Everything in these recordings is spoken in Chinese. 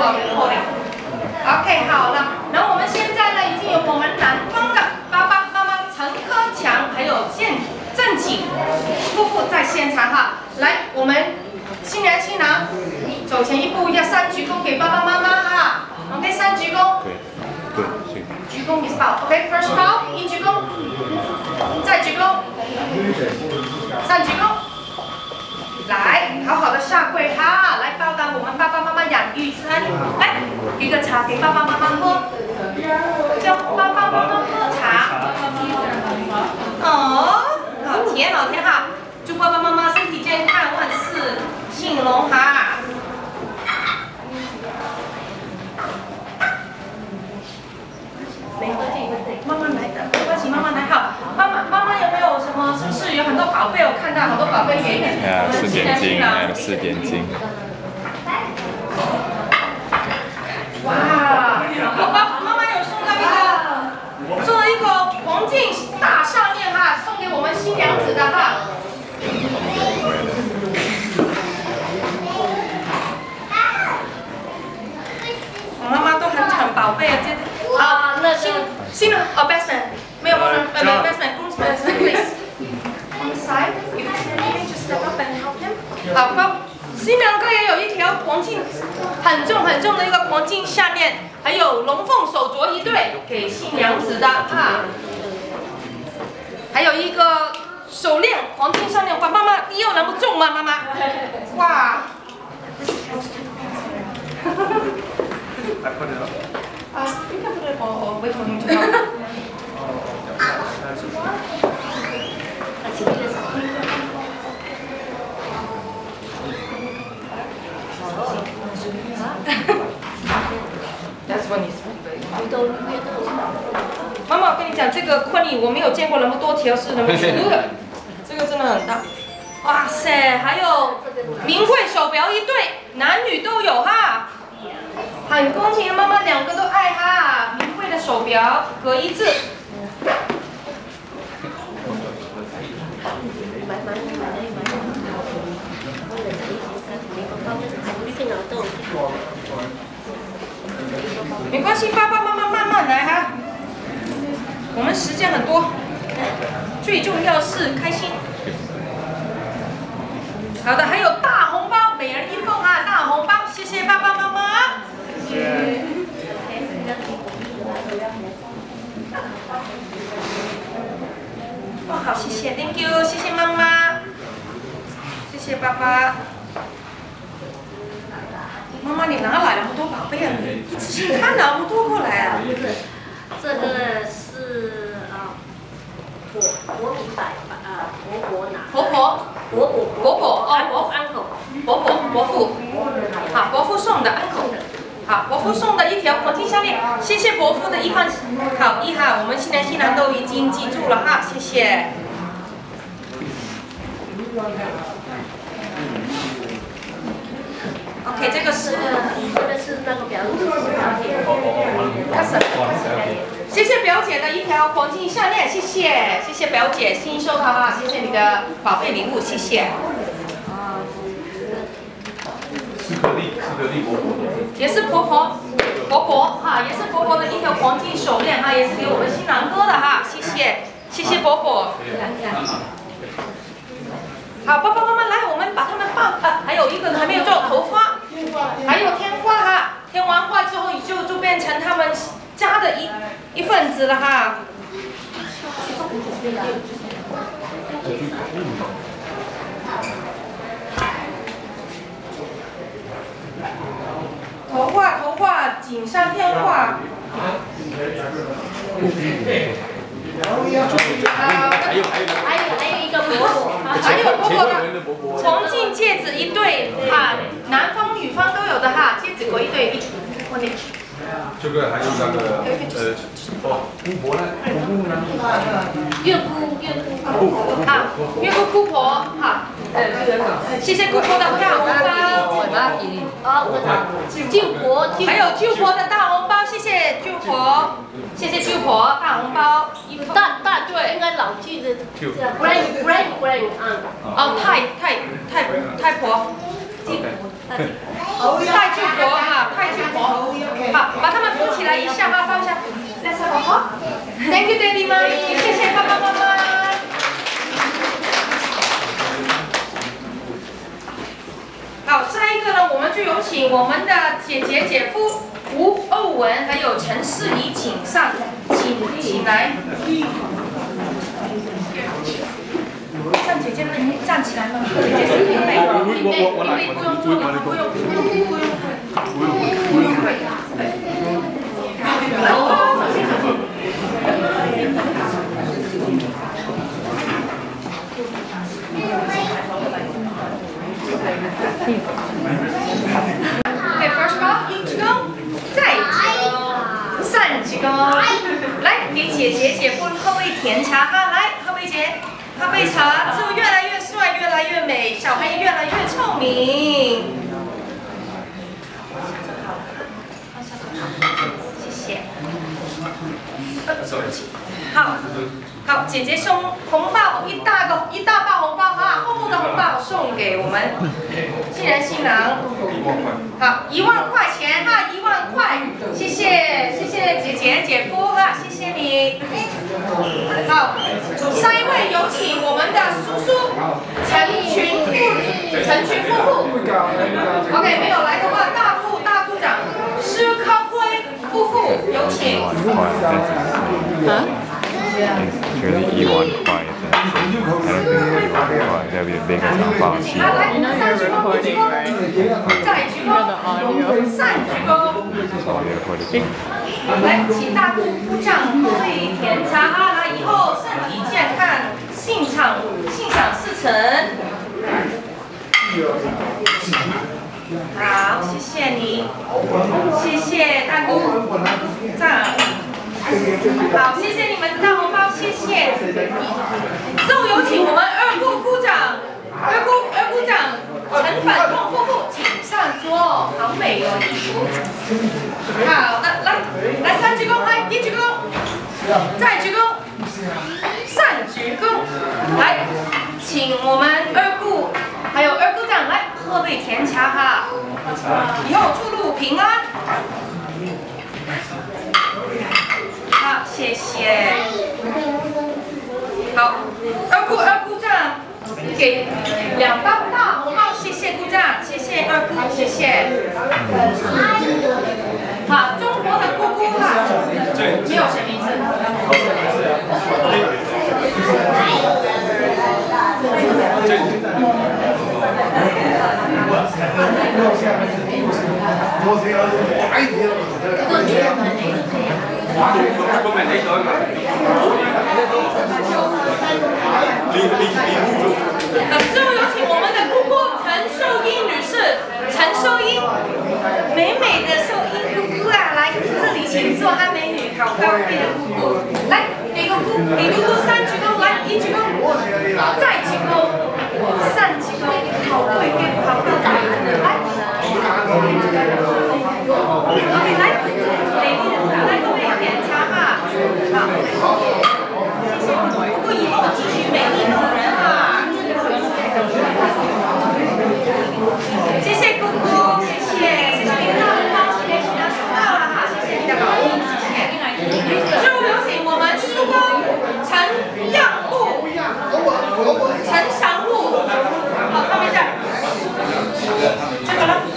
好 recording。OK， 好了，然后我们现在呢已经有我们南方的爸爸妈妈陈科强还有郑景夫妇在现场哈。来，我们新娘新郎走前一步要3鞠躬给爸爸妈妈哈。OK， 3鞠躬。对，行。鞠躬 is bow。OK，first bow， 1鞠躬，再鞠躬，3鞠躬。 来，好好的下跪哈，来报答我们爸爸妈妈养育之恩。来，一个茶给爸爸妈妈喝，叫爸爸妈妈喝茶。哦，好甜好甜哈！祝爸爸妈妈身体健康，万事兴隆哈。没喝进，慢慢来的，没关系，慢慢来哈。妈妈有没有什么？是不是有很多宝贝？我看到好多宝贝给你。 4点睛，还有4点睛。 哇！妈妈有送了一个黄金大项链哈，送给我们新娘子的哈。我妈妈都很宝贝啊，那新郎best man 没有best man please on the side you can just step up and help him 好高。新郎哥也有一条黄金很重的一个黄金项链，还有龙凤手镯一对给新娘子的哈，还有一个手链黄金项链。哇，妈妈你有那么重吗？妈妈，哇。 I put it up. You can put it or wait for him to come. That's when he's very. 妈妈，我跟你讲，这个婚礼我没有见过那么多条是那么粗的，这个真的很大。哇塞，还有名贵手表一对，男女都有哈。 很公平，妈妈2个都爱哈，名贵的手表各一只。没关系，爸爸妈妈慢慢来哈，我们时间很多，最重要是开心。好的，还有大红包，每人1份哈，大红包，谢谢爸爸妈妈。 哇，好，谢谢 ，Thank you， 谢谢妈妈，谢谢爸爸。妈妈，你哪来那么多宝贝啊？你仔细看那么多过来啊？ 这个是伯明白伯伯拿。 婆婆哦，伯父，好，伯父送的 uncle。 好，伯父送的一条黄金项链，谢谢伯父的1份。好，1号，我们新娘新郎都已经记住了哈，谢谢。OK， 这个是那个表姐， 谢谢表姐的1条黄金项链，谢谢表姐新收的哈，谢谢你的宝贝礼物，谢谢。 斯克利伯伯。 也是婆婆哈，也是婆婆的1条黄金手链哈，也是给我们新郎哥的哈，谢谢婆婆。好，爸爸妈妈来，我们把他们还有一个还没有做头发，还有添花哈，添完花之后就变成他们家的一份子了哈。头发，锦上添花。 还有一个伯伯， 还有伯伯的黄金戒指1对哈，男方女方都有的哈，戒指各1对1组。 这个还有那个姑婆呢？ 岳父啊，岳父姑婆哈，谢谢姑婆的大红包。 舅婆， 还有舅婆的大红包，谢谢舅婆，谢谢舅婆大红包。 大对，应该老舅的 grand 哦，太婆。 泰剧国哈，泰剧国，好，把他们扶起来一下哈，放一下。Let's have a hug. Thank you, Daddy, Mommy. 谢谢爸爸妈妈。好，下一个呢，我们就有请我们的姐姐姐夫吴欧文还有陈世仪请上，请来。像姐姐们站起来吗？姐姐是妹妹，我来，不用做，不用。Okay, first ball, 一鞠躬，再鞠躬，3鞠躬，来给姐姐姐夫喝杯甜茶哈，来喝杯喝杯茶，之后越来越帅，越来越美，小孩也越来越聪明。谢谢。好，姐姐送红包一大包红包哈，厚厚的红包送给我们新人新郎。好，1万块钱哈，1万块，谢谢姐姐姐夫哈，谢谢你。好，下一位有请我们的叔叔陈群夫妇。OK， 没有来的话，大部长施康辉夫妇有请。 觉得1万块真的是，还能跟1万块，特别那个长发期。 来，再鞠躬，3鞠躬。来，请大部长喝杯甜茶哈，来以后身体健康，心想事成。好，谢谢你，谢谢大姑丈。好，谢谢你们的大红包，谢谢。之后有请我们二姑长陈粉凤夫妇请上桌，好美哦，衣服。好的，来3鞠躬，来1鞠躬，再鞠躬，3鞠躬。来，请我们二姑还有二姑长来喝杯甜茶哈，以后出入平安。好，谢谢。好，二姑丈给2包大红包，谢谢姑丈，谢谢二姑，谢谢。好，中国的姑姑哈，没有写名字。之后有请我们的姑姑陈秀英女士，陈秀英，美美的秀英姑姑啊，来这里请坐，她美女好高贵的姑姑，来给姑姑3鞠躬，来1鞠躬，再鞠躬，3鞠躬，好贵贵，好高贵，来。OK， 来，美丽的，来各位点茶哈，好，谢谢姑姑，以后继续美丽动人哈。谢谢姑姑，谢谢你的大红包，谢谢你的收到了哈，谢谢你的好意，谢谢。最后有请我们叔公陈样户、陈祥户，好，他们这儿，这个呢？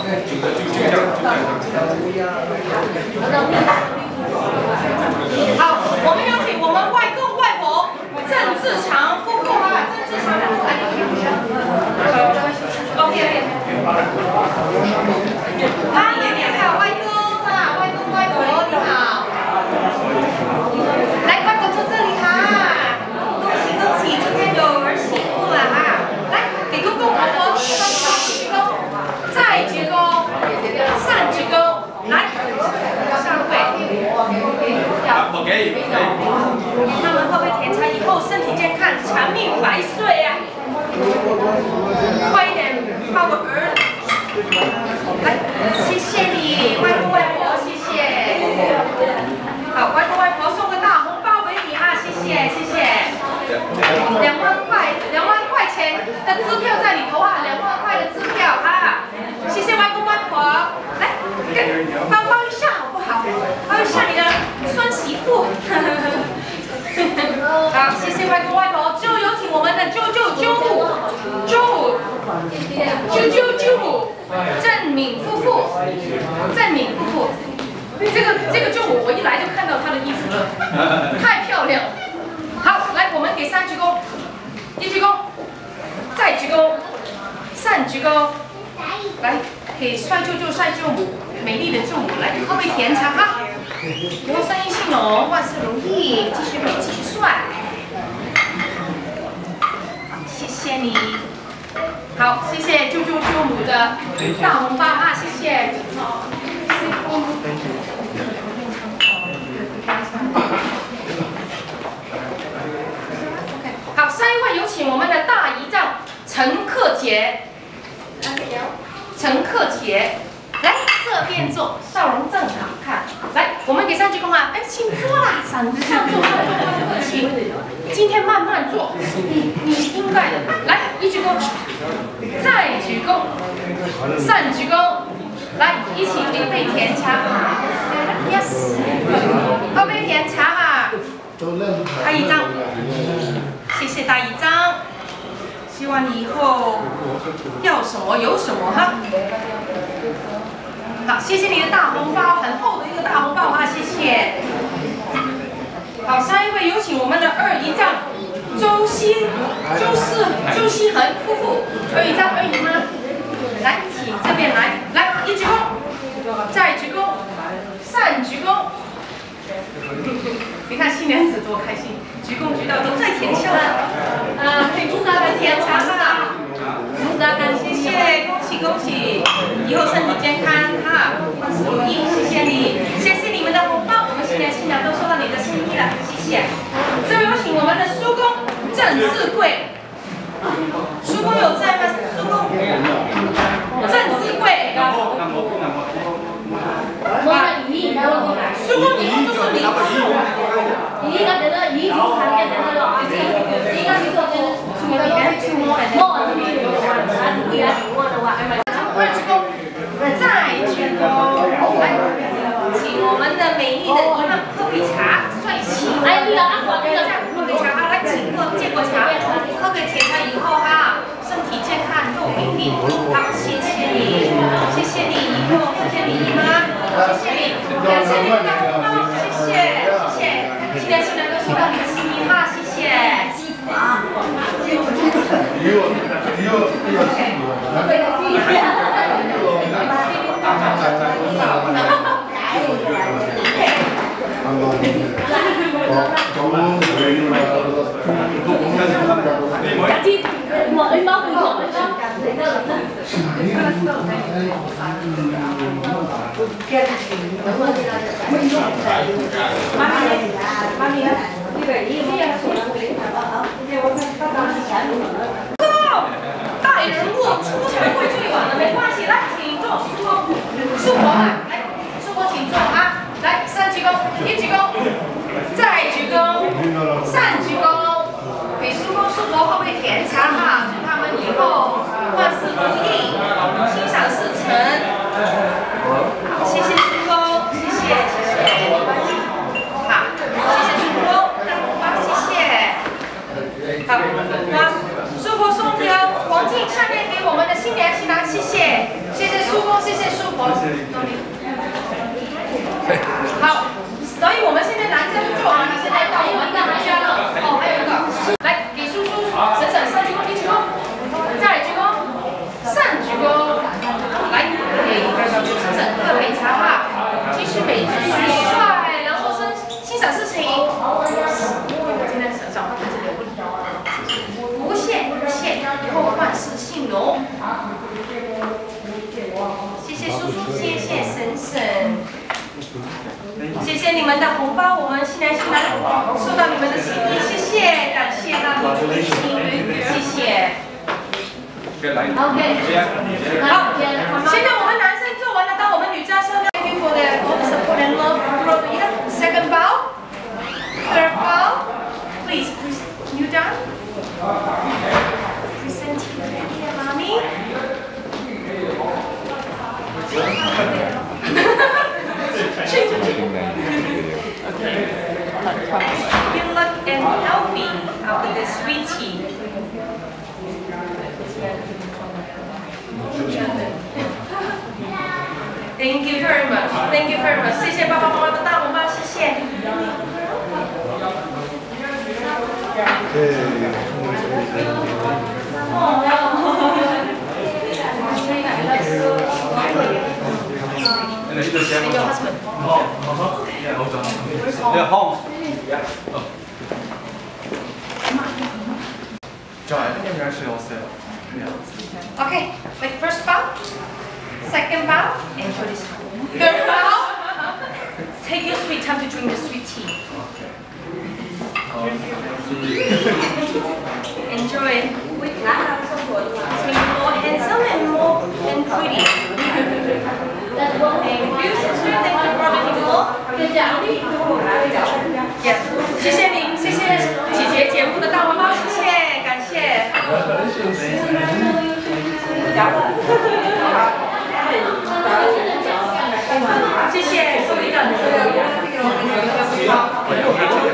好，我们有请我们外公外婆郑志强夫妇啊，郑志强夫妇来。OK， 啊，爷爷还有外公啊，外公外婆你好，来外婆坐这里哈，恭喜恭喜，今天有儿媳妇了哈，来给公公婆婆鞠躬，再鞠躬，3鞠躬，来上位。他们喝杯甜茶以后身体健康，长命百岁啊！快一点抱个儿，来，谢谢你，外公外婆，谢谢。好，外公外婆送个大红包给你哈，谢谢谢谢。2万块钱的支票在里头啊，2万块的支票啊。 谢谢外公外婆，就有请我们的舅母，郑敏夫妇，这个舅母，我一来就看到她的衣服了，太漂亮了。好，来，我们给3鞠躬，1鞠躬，再鞠躬，3鞠躬，来给帅舅舅、帅舅母，美丽的舅母来喝杯甜茶哈。以后生意兴隆，万事如意，继续美，继续帅。谢谢你。好，谢谢舅舅舅母的大红包啊，谢谢。好，下一位有请我们的大姨丈陈克杰。陈克杰。来这边坐，笑容正好看。来，我们给3鞠躬啊！哎，请坐啦，上坐，请。今天慢慢坐，你应该的。来，1鞠躬，再鞠躬，3鞠躬，来一起领杯甜茶哈。Yes， 喝杯甜茶哈。大姨丈，谢谢大姨丈。希望你以后要什么有什么哈。好，谢谢你的大红包，很厚的一个大红包啊，谢谢。好，下一位有请我们的2姨丈周希恒夫妇，2姨丈、2姨妈，来，请这边来，来1鞠躬，再鞠躬，3鞠躬。你看新娘子多开心，鞠躬鞠到都在甜笑了。可以祝大家甜茶哈。谢谢，恭喜恭喜，以后身体健康哈，万事如意，谢谢你，谢谢你们的红包，我们新年新娘都收到你的心意了，谢谢。最后有请我们的叔公郑志贵，叔公有在吗？叔公，郑志贵。叔公以后就是你。再鞠躬，来，请我们的美丽的姨妈喝杯茶，帅气。哎，这样喝杯茶啊，来，请喝接过茶，喝杯甜茶以后哈，身体健康，肉饼饼。好，谢谢你，谢谢你以后，谢谢你姨妈，谢谢你，感谢你的红包，谢谢，谢谢。新年新娘都收到你的心意哈，谢谢。大人物出场会最晚的，没关系，来，请坐，叔伯啊，来，叔伯请坐啊，来，3鞠躬，1鞠躬，再鞠躬，3鞠躬，给叔公叔伯喝杯甜茶哈，祝他们以后万事如意，心想事成。好，谢谢叔公，谢谢。好，谢谢叔公，大红包，谢谢。好，叔伯送条黄金项链给我们的新娘新郎，谢谢，谢谢叔公，谢谢叔伯。好，所以我们现在男家就做完了，现在到我们的男家了。哦，还有一个，来给叔叔婶婶3鞠躬，1鞠躬，再鞠躬，3鞠躬，来给叔叔婶婶喝杯茶哈，继续美，继续帅，然后心想事成。我今天讲话还是留不了。不谢，以后万事兴隆。谢谢叔叔，谢谢婶婶，谢谢你们的红包，我们新娘新郎收到你们的心意，谢谢，感谢啦，谢谢。OK， 好，现在我们男生做完了，到我们女家说 Thank you for all the support and love throughout the year. Second bow, third bow, please kneel down. Present to Daddy and Mommy. You look and healthy. the sweet tea. Thank you very much. Thank you very much. 谢谢爸爸妈妈的大红包，谢谢。And your husband. Yeah, home. John, I think I'm actually all set. Yeah. Okay, make first bow, second bow, enjoy this time. Third bow, take your sweet time to drink the sweet tea. Enjoy it. It's making you more handsome and more and pretty. Thank you, sister. Thank you for making more. Yes. 谢谢你，谢谢姐姐姐夫的大红包，谢谢，感谢。谢谢，送你一个。